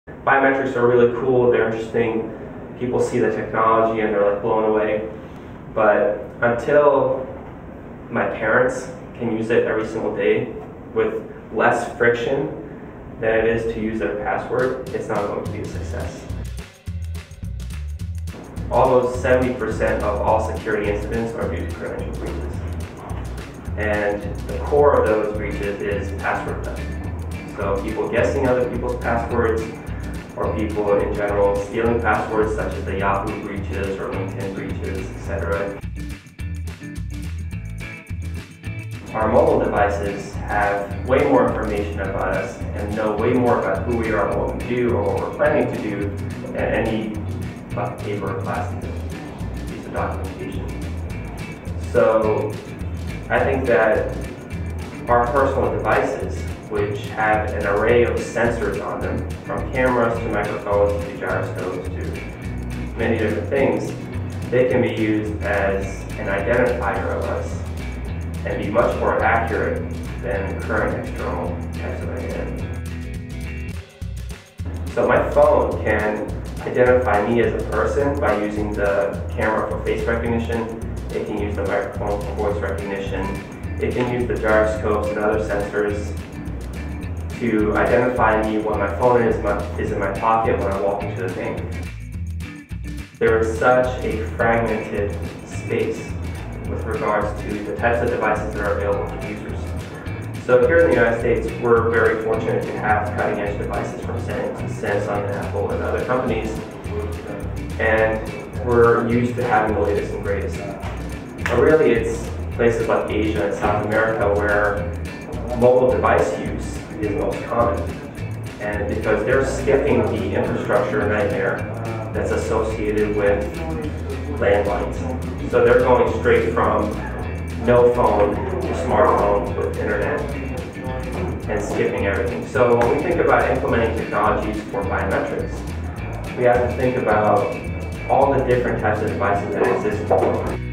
Biometrics are really cool, they're interesting. People see the technology and they're like blown away. But until my parents can use it every single day with less friction than it is to use their password, it's not going to be a success. Almost 70% of all security incidents are due to credential breaches. And the core of those breaches is password theft. So people guessing other people's passwords, or people in general stealing passwords such as the Yahoo breaches or LinkedIn breaches, etc. Our mobile devices have way more information about us and know way more about who we are and what we do or what we're planning to do than any paper or plastic piece of documentation. So I think that our personal devices, which have an array of sensors on them, from cameras to microphones to gyroscopes to many different things, they can be used as an identifier of us and be much more accurate than current external types of identity. So my phone can identify me as a person by using the camera for face recognition. It can use the microphone for voice recognition. It can use the gyroscopes and other sensors to identify me when my phone is in my pocket when I walk into the bank. There is such a fragmented space with regards to the types of devices that are available to users. So here in the United States, we're very fortunate to have cutting-edge devices from Samsung and Apple and other companies, and we're used to having the latest and greatest. But really, it's places like Asia and South America where mobile device use is most common, and because they're skipping the infrastructure nightmare that's associated with landlines. So they're going straight from no phone to smartphone with internet and skipping everything. So when we think about implementing technologies for biometrics, we have to think about all the different types of devices that exist in the world.